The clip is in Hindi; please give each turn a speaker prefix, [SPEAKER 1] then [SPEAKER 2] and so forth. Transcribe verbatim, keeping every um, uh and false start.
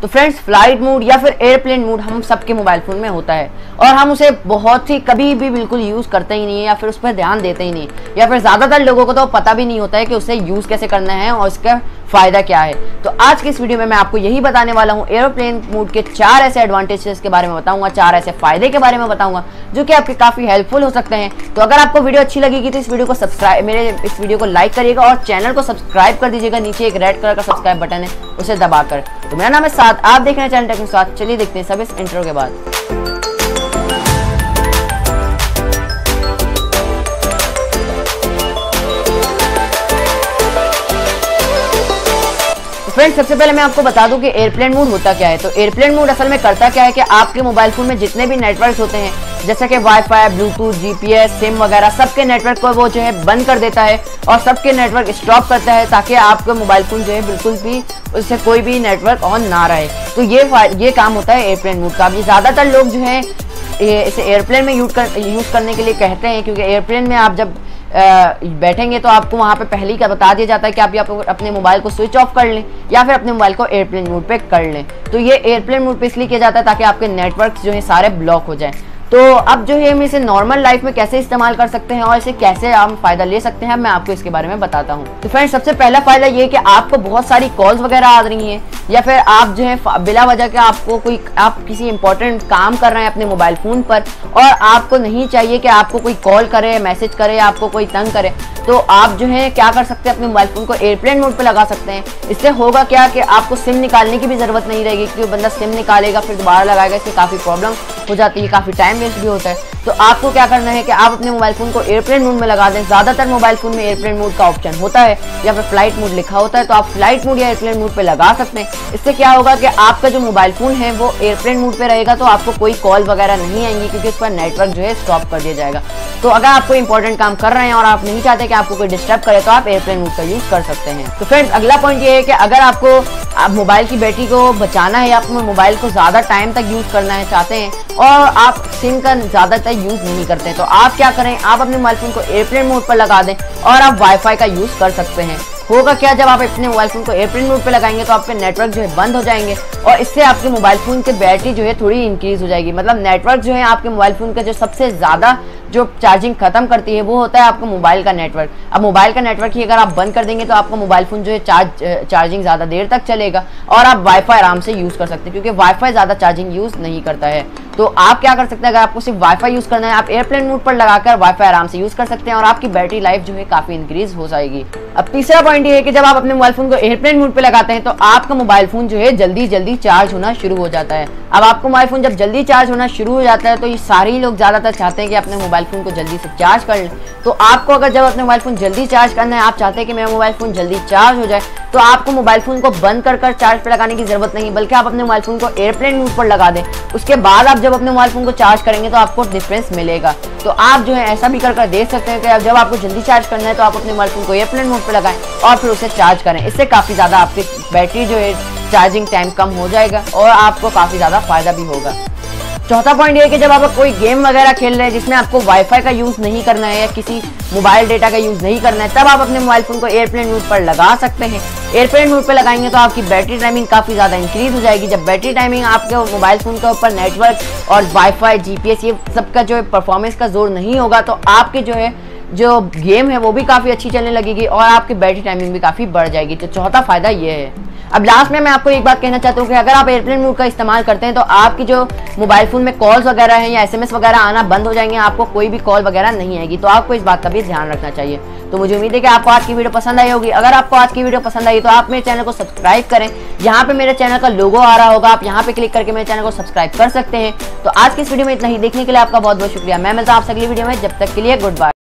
[SPEAKER 1] तो फ्रेंड्स, फ्लाइट मोड या फिर एयरप्लेन मोड हम सबके मोबाइल फोन में होता है और हम उसे बहुत ही कभी भी बिल्कुल यूज करते ही नहीं है या फिर उस पर ध्यान देते ही नहीं, या फिर ज्यादातर लोगों को तो पता भी नहीं होता है कि उसे यूज कैसे करना है और उसका फायदा क्या है। तो आज की इस वीडियो में मैं आपको यही बताने वाला हूँ, एयरप्लेन मोड के चार ऐसे एडवांटेजेस के बारे में बताऊंगा, चार ऐसे फायदे के बारे में बताऊंगा जो कि आपके काफी हेल्पफुल हो सकते हैं। तो अगर आपको वीडियो अच्छी लगेगी तो इस वीडियो को सब्सक्राइब मेरे इस वीडियो को लाइक करिएगा और चैनल को सब्सक्राइब कर दीजिएगा। नीचे एक रेड कलर का सब्सक्राइब बटन है, उसे दबाकर। तो मेरा नाम है साथ, आप देख रहे हैं चैनल टेक में साथ। चलिए देखते हैं सब इस इंट्रो के बाद। फ्रेंड्स, सबसे पहले मैं आपको बता दूं कि एयरप्लेन मोड होता क्या है। तो एयरप्लेन मोड असल में करता क्या है कि आपके मोबाइल फोन में जितने भी नेटवर्क होते हैं, जैसे कि वाईफाई, ब्लूटूथ, जीपीएस, सिम वगैरह, सबके नेटवर्क को वो जो है बंद कर देता है और सबके नेटवर्क स्टॉप करता है ताकि आपका मोबाइल फोन जो है बिल्कुल भी उससे कोई भी नेटवर्क ऑन ना रहे। तो ये ये काम होता है एयरप्लेन मोड का। ज्यादातर लोग जो है इसे एयरप्लेन में यूज कर यूज करने के लिए कहते हैं, क्योंकि एयरप्लेन में आप जब बैठेंगे तो आपको वहां पे पहले ही का बता दिया जाता है कि आप, आप अपने मोबाइल को स्विच ऑफ कर लें या फिर अपने मोबाइल को एयरप्लेन मोड पे कर लें। तो ये एयरप्लेन मोड पे इसलिए किया जाता है ताकि आपके नेटवर्क जो है सारे ब्लॉक हो जाएं। तो अब जो है हम इसे नॉर्मल लाइफ में कैसे इस्तेमाल कर सकते हैं और इसे कैसे हम फायदा ले सकते हैं, मैं आपको इसके बारे में बताता हूँ। तो फ्रेंड्स, सबसे पहला फायदा ये कि आपको बहुत सारी कॉल्स वगैरह आ रही हैं या फिर आप जो है बिला वजह के आपको कोई आप किसी इंपॉर्टेंट काम कर रहे हैं अपने मोबाइल फोन पर और आपको नहीं चाहिए कि आपको कोई कॉल करे, मैसेज करे, आपको कोई तंग करे, तो आप जो है क्या कर सकते हैं, अपने मोबाइल फोन को एयरप्लेन मोड पे लगा सकते हैं। इससे होगा क्या कि आपको सिम निकालने की भी जरूरत नहीं रहेगी, क्योंकि बंदा सिम निकालेगा फिर दोबारा लगाएगा, इससे काफी प्रॉब्लम हो जाती है, काफी टाइम वेस्ट भी होता है। तो आपको क्या करना है कि आप अपने मोबाइल फोन को एयरप्लेन मोड में लगा दें। ज्यादातर मोबाइल फोन में एयरप्लेन मोड का ऑप्शन होता है या फिर फ्लाइट मोड लिखा होता है, तो आप फ्लाइट मोड या एयरप्लेन मोड पे लगा सकते हैं। इससे क्या होगा कि आपका जो मोबाइल फोन है वो एयरप्लेन मोड पे रहेगा, तो आपको कोई कॉल वगैरह नहीं आएंगी क्योंकि उस पर नेटवर्क जो है स्टॉप कर दिया जाएगा। तो अगर आप कोई इंपॉर्टेंट काम कर रहे हैं और आप नहीं चाहते कि आपको कोई डिस्टर्ब करे तो आप एयरप्लेन मोड का यूज कर सकते हैं। तो फ्रेंड्स, अगला पॉइंट ये है कि अगर आपको आप मोबाइल की बैटरी को बचाना है या अपने मोबाइल को ज्यादा टाइम तक यूज करना है चाहते हैं और आप सिम का ज्यादातर यूज नहीं करते हैं, तो आप क्या करें, आप अपने मोबाइल फोन को एयरप्लेन मोड पर लगा दें और आप वाईफाई का यूज कर सकते हैं। होगा क्या, जब आप अपने मोबाइल फोन को एयरप्लेन मोड पे लगाएंगे तो आपके नेटवर्क जो है बंद हो जाएंगे और इससे आपके मोबाइल फोन की बैटरी जो है थोड़ी इंक्रीज हो जाएगी। मतलब नेटवर्क जो है आपके मोबाइल फोन का जो सबसे ज्यादा जो चार्जिंग खत्म करती है वो होता है आपका मोबाइल का नेटवर्क। अब मोबाइल का नेटवर्क ही अगर आप बंद कर देंगे तो आपका मोबाइल फोन जो है चार्ज चार्जिंग ज्यादा देर तक चलेगा और आप वाईफाई आराम से यूज कर सकते हैं, क्योंकि वाईफाई ज्यादा चार्जिंग यूज नहीं करता है। तो आप क्या कर सकते हैं, अगर आपको सिर्फ वाईफाई यूज करना है, आप एयरप्लेन मोड पर लगाकर वाईफाई आराम से यूज कर सकते हैं और आपकी बैटरी लाइफ जो है काफी इंक्रीज हो जाएगी। अब तीसरा पॉइंट ये है कि जब आप अपने मोबाइल फोन को एयरप्लेन मोड पे लगाते हैं तो आपका मोबाइल फोन जो है जल्दी जल्दी चार्ज होना शुरू हो जाता है। अब आपको मोबाइल फोन जब जल्दी चार्ज होना शुरू हो जाता है तो ये सारे लोग ज्यादातर चाहते हैं कि अपने मोबाइल फोन को जल्दी से चार्ज कर लें। तो आपको अगर जब अपने मोबाइल फोन जल्दी चार्ज करना है, आप चाहते हैं कि मेरा मोबाइल फोन जल्दी चार्ज हो जाए, तो आपको मोबाइल फोन को बंद कर कर चार्ज पे लगाने की जरूरत नहीं, बल्कि आप अपने मोबाइल फोन को एयरप्लेन मोड पर लगा दें। उसके बाद आप जब अपने मोबाइल फोन को चार्ज करेंगे तो आपको डिफरेंस मिलेगा। तो आप जो है ऐसा भी कर कर देख सकते हैं कि जब आपको जल्दी चार्ज करना है तो आप अपने मोबाइल फोन को एयरप्लेन मोड पर लगाएं और फिर उसे चार्ज करें। इससे काफी ज्यादा आपकी बैटरी जो है चार्जिंग टाइम कम हो जाएगा और आपको काफी ज्यादा फायदा भी होगा। चौथा पॉइंट ये है कि जब आप कोई गेम वगैरह खेल रहे हैं जिसमें आपको वाईफाई का यूज नहीं करना है या किसी मोबाइल डेटा का यूज नहीं करना है, तब आप अपने मोबाइल फोन को एयरप्लेन मोड पर लगा सकते हैं। एयरप्लेन मोड पर लगाएंगे तो आपकी बैटरी टाइमिंग काफी ज्यादा इंक्रीज हो जाएगी। जब बैटरी टाइमिंग आपके मोबाइल फोन के ऊपर नेटवर्क और वाईफाई, जीपीएस ये सबका जो है परफॉर्मेंस का जोर नहीं होगा, तो आपके जो है जो गेम है वो भी काफी अच्छी चलने लगेगी और आपकी बैटरी टाइमिंग भी काफी बढ़ जाएगी। तो चौथा फायदा ये है। अब लास्ट में मैं आपको एक बात कहना चाहता हूँ कि अगर आप एयरप्लेन मोड का इस्तेमाल करते हैं तो आपकी जो मोबाइल फोन में कॉल्स वगैरह हैं या एसएमएस वगैरह आना बंद हो जाएंगे, आपको कोई भी कॉल वगैरह नहीं आएगी। तो आपको इस बात का भी ध्यान रखना चाहिए। तो मुझे उम्मीद है कि आपको आज की वीडियो पसंद आई होगी। अगर आपको आज की वीडियो पसंद आई तो आप मेरे चैनल को सब्सक्राइब करें। यहाँ पे मेरे चैनल का लोगो आ रहा होगा, आप यहाँ पे क्लिक करके मेरे चैनल को सब्सक्राइब कर सकते हैं। तो आज की इस वीडियो में इतना ही। देखने के लिए आपका बहुत बहुत शुक्रिया। मैं मिलता हूँ आपसे अगली वीडियो में, जब तक के लिए गुड बाय।